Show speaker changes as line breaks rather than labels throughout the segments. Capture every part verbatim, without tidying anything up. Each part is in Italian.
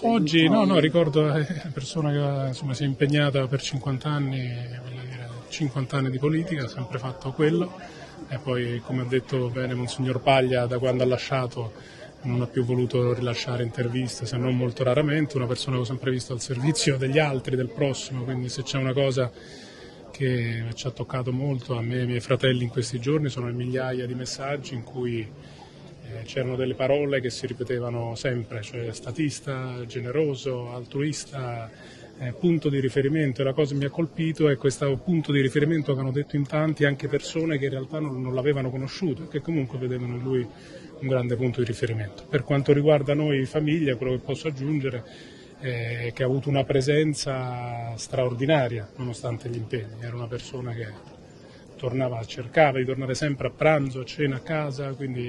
Oggi no, no, ricordo una persona che insomma, si è impegnata per cinquanta anni, voglio dire, cinquanta anni di politica, ha sempre fatto quello e poi, come ha detto bene Monsignor Paglia, da quando ha lasciato non ha più voluto rilasciare interviste, se non molto raramente, una persona che ho sempre visto al servizio degli altri, del prossimo, quindi se c'è una cosa che ci ha toccato molto a me e ai miei fratelli in questi giorni sono le migliaia di messaggi in cui eh, c'erano delle parole che si ripetevano sempre, cioè statista, generoso, altruista, eh, punto di riferimento, e la cosa che mi ha colpito è questo punto di riferimento che hanno detto in tanti, anche persone che in realtà non, non l'avevano conosciuto e che comunque vedevano in lui un grande punto di riferimento. Per quanto riguarda noi famiglia, quello che posso aggiungere è che ha avuto una presenza straordinaria nonostante gli impegni, era una persona che tornava, cercava di tornare sempre a pranzo, a cena, a casa, quindi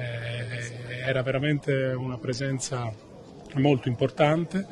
eh, era veramente una presenza molto importante,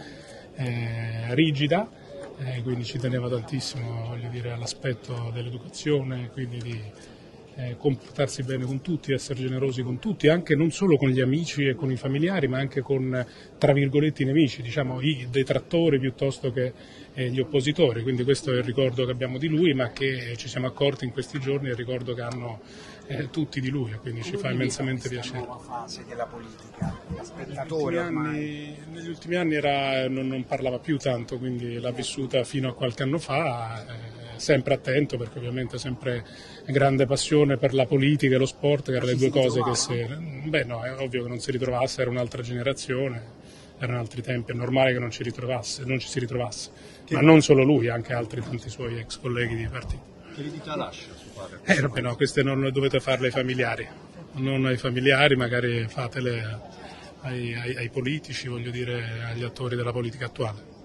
eh, rigida, eh, quindi ci teneva tantissimo, voglio dire, all'aspetto dell'educazione, quindi di Eh, comportarsi bene con tutti, essere generosi con tutti, anche non solo con gli amici e con i familiari, ma anche con, tra virgolette, i nemici, diciamo i detrattori piuttosto che eh, gli oppositori. Quindi questo è il ricordo che abbiamo di lui, ma che ci siamo accorti in questi giorni è il ricordo che hanno eh, tutti di lui, quindi ci fa immensamente piacere.
Nuova fase della politica,
Negli anni, negli ultimi anni era, non, non parlava più tanto, quindi l'ha vissuta fino a qualche anno fa, eh, sempre attento perché ovviamente sempre grande passione per la politica e lo sport, che erano le due cose che se... Beh no, è ovvio che non si ritrovasse, era un'altra generazione, erano altri tempi, è normale che non ci ritrovasse, non ci si ritrovasse, ma non solo lui, anche altri tanti suoi ex colleghi di partito.
Che eredità lascia suo padre?
Eh, vabbè, no, queste non le dovete farle ai familiari, non ai familiari, magari fatele ai, ai, ai politici, voglio dire, agli attori della politica attuale.